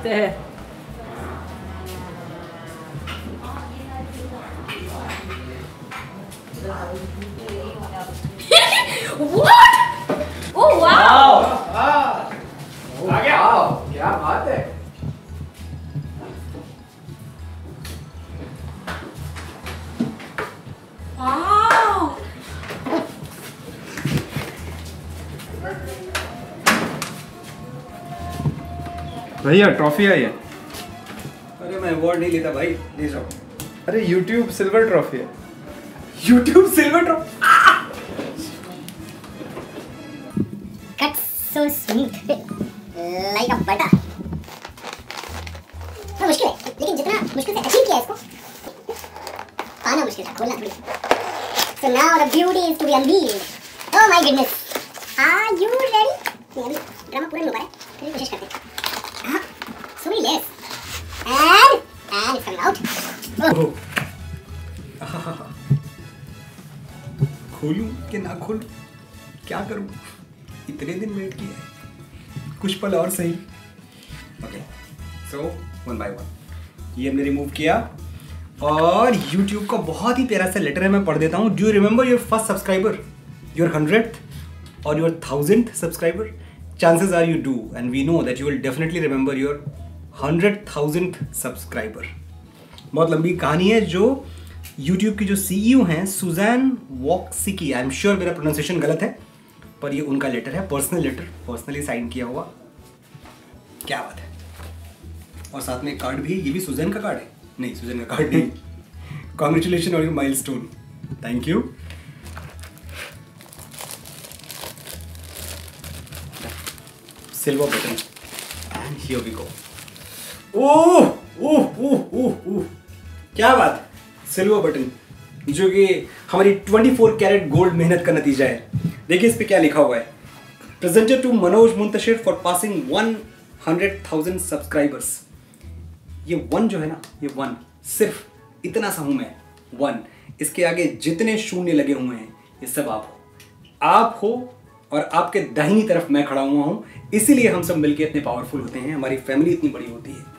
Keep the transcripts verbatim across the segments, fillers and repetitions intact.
आते हैं। What? Oh wow! आ गया। क्या बात है। Wow! भैया ट्रॉफी आई है। अरे मैं अवार्ड नहीं लेता भाई, ले जाओ। अरे यूट्यूब सिल्वर ट्रॉफी है। YouTube silver trophy. Cuts so smooth, like a butter. थोड़ा मुश्किल है, लेकिन जितना मुश्किल से अचीव किया है इसको, पाना मुश्किल था, खोलना थोड़ी। So now the beauty is to be unveiled. Oh my goodness. Are you ready? नहीं अभी ड्रामा पूरा नहीं हो पा रहा है, फिर भी कोशिश करते हैं। हाँ, so many layers. And and it's coming out. Oh. खोलूं कि ना खोलूं, क्या करूं? इतने दिन वेट किया है, कुछ पल और सही। Okay, so one by one ये हमने रिमूव किया और YouTube का बहुत ही प्यारा सा लेटर है, मैं पढ़ देता हूँ। Do you remember your first subscriber, your hundred और your thousand subscriber? Chances are you do and we know that you will definitely remember your hundred thousand subscriber. बहुत लंबी कहानी है। जो YouTube की जो सीईओ हैं Susan Wojcicki, I am sure मेरा प्रोनाउंसिएशन गलत है, पर ये उनका लेटर है, पर्सनल लेटर, पर्सनली साइन किया हुआ। क्या बात है। और साथ में एक कार्ड भी है, ये भी सुजैन का कार्ड है? नहीं, सुजैन का कार्ड नहीं। Congratulation on your milestone, thank you. Silver button and here we go. Oh oh oh oh oh, क्या बात है। सिल्वर बटन जो कि हमारी चौबीस कैरेट गोल्ड मेहनत का नतीजा है। देखिए इस पे क्या लिखा हुआ है। Presented to Manoj Muntashir for passing one hundred thousand subscribers. ये वन जो है ना, ये वन सिर्फ इतना सा हूं मैं, वन। इसके आगे जितने शून्य लगे हुए हैं ये सब आप हो। आप हो और आपके दाहिनी तरफ मैं खड़ा हुआ हूं, इसीलिए हम सब मिलकर इतने पावरफुल होते हैं, हमारी फैमिली इतनी बड़ी होती है।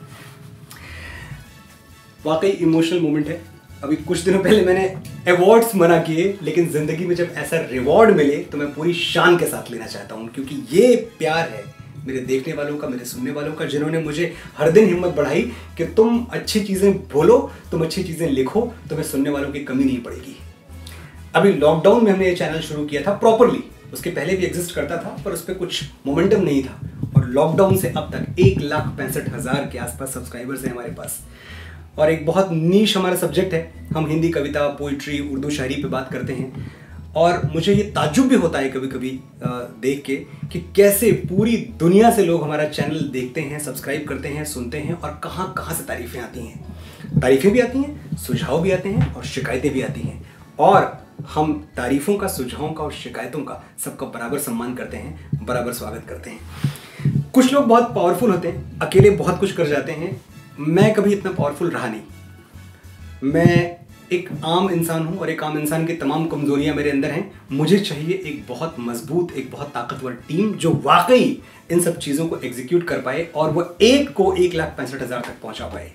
वाकई इमोशनल मोमेंट है। अभी कुछ दिनों पहले मैंने अवार्ड्स मना किए, लेकिन जिंदगी में जब ऐसा रिवॉर्ड मिले तो मैं पूरी शान के साथ लेना चाहता हूं, क्योंकि ये प्यार है मेरे देखने वालों का, मेरे सुनने वालों का, जिन्होंने मुझे हर दिन हिम्मत बढ़ाई कि तुम अच्छी चीजें बोलो, तुम अच्छी चीजें लिखो, तुम्हें सुनने वालों की कमी नहीं पड़ेगी। अभी लॉकडाउन में हमने ये चैनल शुरू किया था प्रॉपरली, उसके पहले भी एग्जिस्ट करता था पर उस पर कुछ मोमेंटम नहीं था, और लॉकडाउन से अब तक एक लाख पैंसठ हजार के आसपास सब्सक्राइबर्स हैं हमारे पास। और एक बहुत नीश हमारा सब्जेक्ट है, हम हिंदी कविता, पोइट्री, उर्दू शायरी पे बात करते हैं। और मुझे ये ताज्जुब भी होता है कभी कभी देख के कि कैसे पूरी दुनिया से लोग हमारा चैनल देखते हैं, सब्सक्राइब करते हैं, सुनते हैं, और कहाँ कहाँ से तारीफ़ें आती हैं। तारीफ़ें भी आती हैं, सुझाव भी आते हैं और शिकायतें भी आती हैं, और हम तारीफ़ों का, सुझावों का और शिकायतों का सबका बराबर सम्मान करते हैं, बराबर स्वागत करते हैं। कुछ लोग बहुत पावरफुल होते हैं, अकेले बहुत कुछ कर जाते हैं। मैं कभी इतना पावरफुल रहा नहीं। मैं एक आम इंसान हूं और एक आम इंसान की तमाम कमजोरियां मेरे अंदर हैं। मुझे चाहिए एक बहुत मजबूत, एक बहुत ताकतवर टीम जो वाकई इन सब चीज़ों को एग्जीक्यूट कर पाए और वो एक को एक लाख पैंसठ हज़ार तक पहुंचा पाए।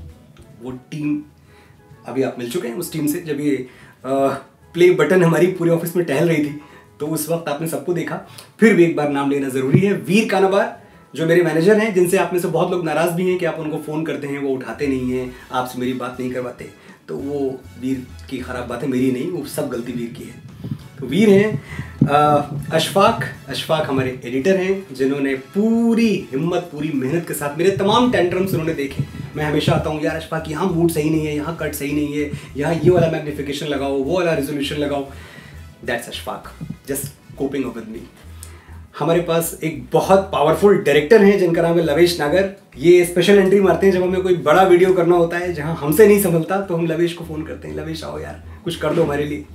वो टीम अभी आप मिल चुके हैं उस टीम से। जब ये आ, प्ले बटन हमारी पूरे ऑफिस में टहल रही थी तो उस वक्त आपने सबको देखा। फिर भी एक बार नाम लेना ज़रूरी है। वीर कानाबार जो मेरे मैनेजर हैं, जिनसे आप में से बहुत लोग नाराज़ भी हैं कि आप उनको फ़ोन करते हैं, वो उठाते नहीं हैं, आपसे मेरी बात नहीं करवाते, तो वो वीर की ख़राब बात है, मेरी नहीं, वो सब गलती वीर की है। तो वीर हैं अशफाक। अशफाक हमारे एडिटर हैं, जिन्होंने पूरी हिम्मत, पूरी मेहनत के साथ मेरे तमाम टेंट्रम्स उन्होंने देखे। मैं हमेशा आता हूँ, यार अशफाक यहाँ मूड सही नहीं है, यहाँ कट सही नहीं है, यहाँ ये वाला मैग्निफिकेशन लगाओ, वो वाला रेजोल्यूशन लगाओ। That's Ashfaq just coping up with me. हमारे पास एक बहुत पावरफुल डायरेक्टर हैं जिनका नाम है लवेश नागर। ये स्पेशल एंट्री मारते हैं जब हमें कोई बड़ा वीडियो करना होता है जहां हमसे नहीं संभलता, तो हम लवेश को फ़ोन करते हैं, लवेश आओ यार कुछ कर दो हमारे लिए।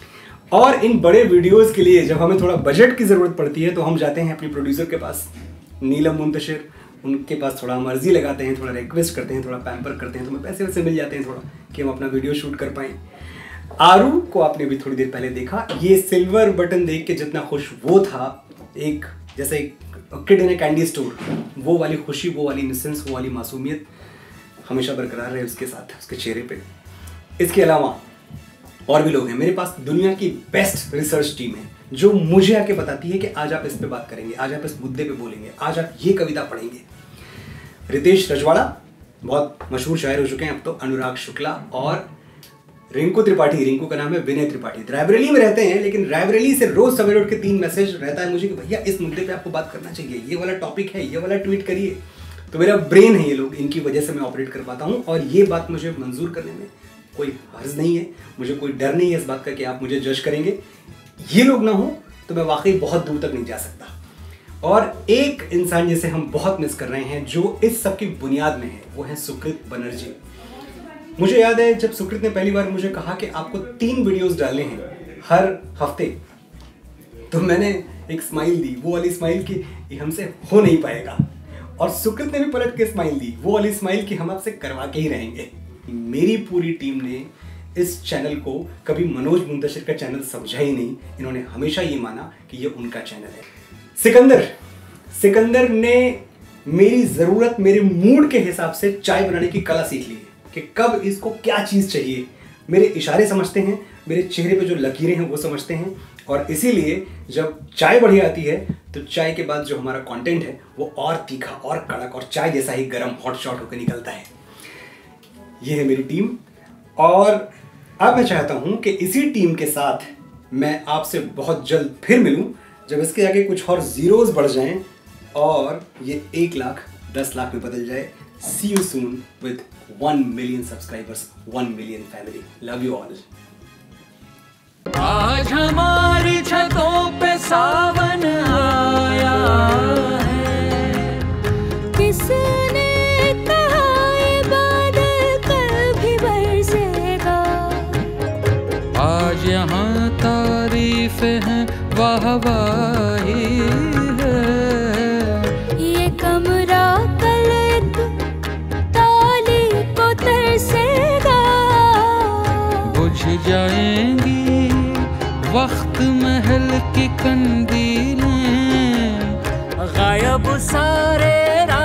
और इन बड़े वीडियोस के लिए जब हमें थोड़ा बजट की ज़रूरत पड़ती है तो हम जाते हैं अपनी प्रोड्यूसर के पास, नीलम मुंतशिर। उनके पास थोड़ा मर्जी लगाते हैं, थोड़ा रिक्वेस्ट करते हैं, थोड़ा पैम्पर करते हैं, तो हमें पैसे वैसे मिल जाते हैं थोड़ा कि हम अपना वीडियो शूट कर पाएँ। आरू को आपने भी थोड़ी देर पहले देखा। ये सिल्वर बटन देख के जितना खुश वो था, एक जैसे एक kid in a candy store, वो वाली खुशी, वो वाली इनोसेंस, वो वाली मासूमियत हमेशा बरकरार रहे उसके साथ, उसके चेहरे पे। इसके अलावा और भी लोग हैं मेरे पास, दुनिया की बेस्ट रिसर्च टीम है जो मुझे आके बताती है कि आज आप इस पे बात करेंगे, आज आप इस मुद्दे पे बोलेंगे, आज आप ये कविता पढ़ेंगे। रितेश रजवाड़ा बहुत मशहूर शायर हो चुके हैं अब तो, अनुराग शुक्ला और रिंकू त्रिपाठी, रिंकू का नाम है विनय त्रिपाठी, रायबरेली में रहते हैं, लेकिन रायबरेली से रोज सवेरे उठ के तीन मैसेज रहता है मुझे कि भैया इस मुद्दे पे आपको बात करना चाहिए, ये वाला टॉपिक है, ये वाला ट्वीट करिए। तो मेरा ब्रेन है ये लोग, इनकी वजह से मैं ऑपरेट कर पाता हूँ और ये बात मुझे मंजूर करने में कोई हर्ज नहीं है, मुझे कोई डर नहीं है इस बात का कि आप मुझे जज करेंगे। ये लोग ना हो तो मैं वाकई बहुत दूर तक नहीं जा सकता। और एक इंसान जिसे हम बहुत मिस कर रहे हैं जो इस सब की बुनियाद में है, वो है सुकृत बनर्जी। मुझे याद है जब सुकृत ने पहली बार मुझे कहा कि आपको तीन वीडियोस डालने हैं हर हफ्ते, तो मैंने एक स्माइल दी, वो वाली स्माइल की ये हमसे हो नहीं पाएगा, और सुकृत ने भी पलट के स्माइल दी, वो वाली स्माइल की हम आपसे करवा के ही रहेंगे। मेरी पूरी टीम ने इस चैनल को कभी मनोज मुंतशिर का चैनल समझा ही नहीं, इन्होंने हमेशा ये माना कि ये उनका चैनल है। सिकंदर सिकंदर ने मेरी ज़रूरत, मेरे मूड के हिसाब से चाय बनाने की कला सीख ली है कि कब इसको क्या चीज़ चाहिए। मेरे इशारे समझते हैं, मेरे चेहरे पे जो लकीरें हैं वो समझते हैं, और इसीलिए जब चाय बढ़िया आती है तो चाय के बाद जो हमारा कंटेंट है वो और तीखा और कड़क और चाय जैसा ही गर्म हॉट शॉट होकर निकलता है। ये है मेरी टीम, और अब मैं चाहता हूं कि इसी टीम के साथ मैं आपसे बहुत जल्द फिर मिलूं, जब इसके आगे कुछ और जीरोस बढ़ जाएं और ये एक लाख दस लाख में बदल जाए। See you soon with one million subscribers, one million family. Love you all. आज हमारी छतों पे सावन आया है, किसने कहा ये बादल कभी बरसेगा। आज यहाँ तारीफें हैं, वाहवाही है। ये कमरा कल एक ताली को तरसेगा। बुझ जाएंगी वक्त महल की कंदीलें, गायब सारे